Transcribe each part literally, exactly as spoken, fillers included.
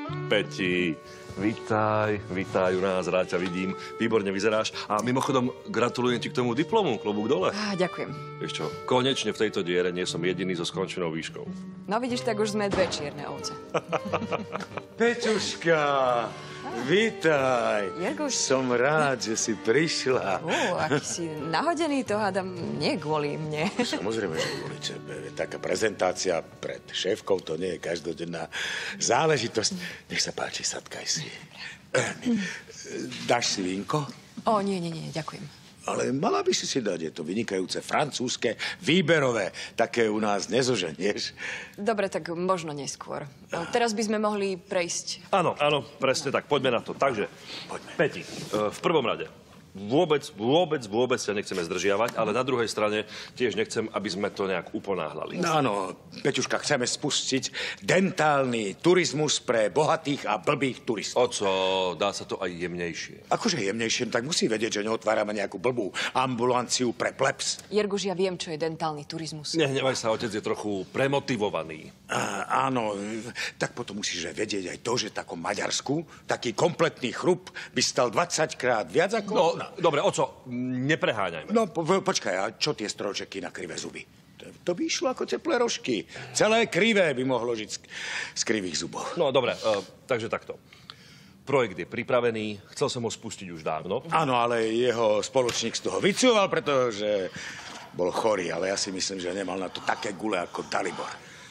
Peti, vitaj, vitaj u nás, rád ťa vidím. Výborne vyzeráš. A mimochodom, gratulujem ti k tomu diplomu, klobúk dole. Á, ďakujem. Vieš čo, konečne v tejto diere nie som jediný so skončenou výškou. No vidíš, tak už sme dve čierne ovce. Peťuška, vitaj. Jerguš. Som rád, že si prišla. Ó, aký si nahodený, to hádam nie kvôli mne. Samozrejme, že kvôli tebe. Taká prezentácia pred šéfkou, to nie je každodenná záležitosť. Nech sa páči, sadkaj si. Dáš si vínko? Ó, nie, nie, nie, ďakujem. Ale mala by si si dať, je to vynikajúce francúzske, výberové. Také u nás nezoženieš. Dobre, tak možno neskôr. No, teraz by sme mohli prejsť. Áno, áno, presne tak, poďme na to. Takže, Poďme. Peti, e, v prvom rade, vôbec, vôbec, vôbec sa nechceme zdržiavať, ale na druhej strane tiež nechcem, aby sme to nejak uponáhľali. No áno, Peťuška, chceme spustiť dentálny turizmus pre bohatých a blbých turistov. Oco, dá sa to aj jemnejšie. Akože jemnejšie, tak musí vedieť, že neotvárame nejakú blbú ambulanciu pre plebs. Jerguš, ja viem, čo je dentálny turizmus. Nehnevaj sa, otec je trochu premotivovaný. Á, áno, tak potom musíš aj vedieť aj to, že v takom Maďarsku taký kompletný chrup by stal dvadsaťkrát viac ako... No, dobre, oco, nepreháňajme. No, po, počkaj, a čo tie stročeky na krivé zuby? To, to by išlo ako teplé rožky. Celé krivé by mohlo žiť z, z krivých zubov. No, dobre, uh, takže takto. Projekt je pripravený, chcel som ho spustiť už dávno. Áno, ale jeho spoločník z toho vycúval, pretože bol chorý, ale ja si myslím, že nemal na to také gule ako Dalibor.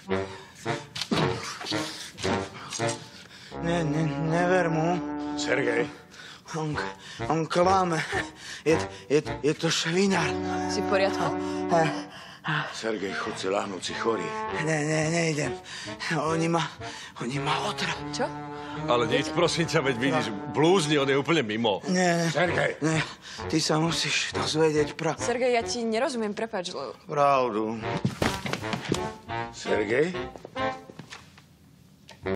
Ne, ne, never mu. Sergej, On, on klame. Je, je, je to švinár. Si v poriadku? Sergej, chod si láhnúť, si chorý. Ne, ne, nejdem. Oni ma, oni ma otra. Čo? Ale nič, prosím ťa, veď vidíš, blúzni, on je úplne mimo. Ne, ne, Sergej! ne. Ty sa musíš dozvedieť pra... Sergej, ja ti nerozumiem, prepáč. pravdu. Sergej?